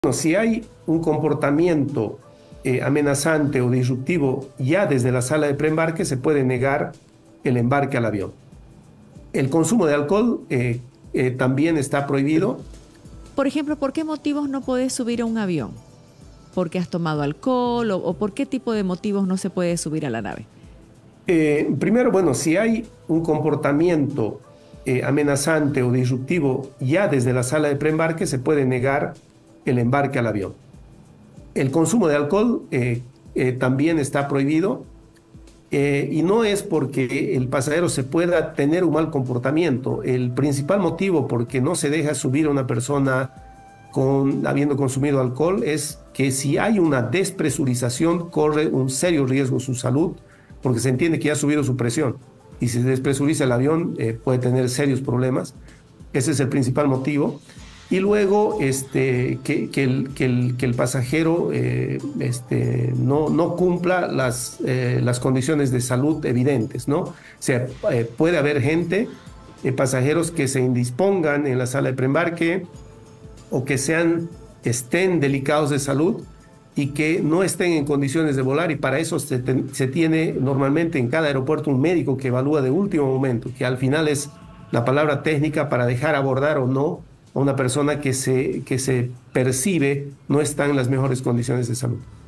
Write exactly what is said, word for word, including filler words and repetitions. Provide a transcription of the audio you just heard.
Bueno, si hay un comportamiento eh, amenazante o disruptivo ya desde la sala de preembarque, se puede negar el embarque al avión. El consumo de alcohol eh, eh, también está prohibido. Por ejemplo, ¿por qué motivos no puedes subir a un avión? ¿Porque has tomado alcohol o, o por qué tipo de motivos no se puede subir a la nave? Eh, primero, bueno, si hay un comportamiento eh, amenazante o disruptivo ya desde la sala de preembarque, se puede negar el embarque al avión. El consumo de alcohol eh, eh, también está prohibido eh, y no es porque el pasajero se pueda tener un mal comportamiento. El principal motivo por que no se deja subir a una persona con, habiendo consumido alcohol es que si hay una despresurización corre un serio riesgo su salud porque se entiende que ya ha subido su presión y si se despresuriza el avión eh, puede tener serios problemas. Ese es el principal motivo. Y luego este, que, que, el, que, el, que el pasajero eh, este, no, no cumpla las, eh, las condiciones de salud evidentes, ¿no? O sea, eh, puede haber gente, eh, pasajeros que se indispongan en la sala de preembarque o que sean, estén delicados de salud y que no estén en condiciones de volar, y para eso se, te, se tiene normalmente en cada aeropuerto un médico que evalúa de último momento, que al final es la palabra técnica para dejar abordar o no a una persona que se, que se percibe no está en las mejores condiciones de salud.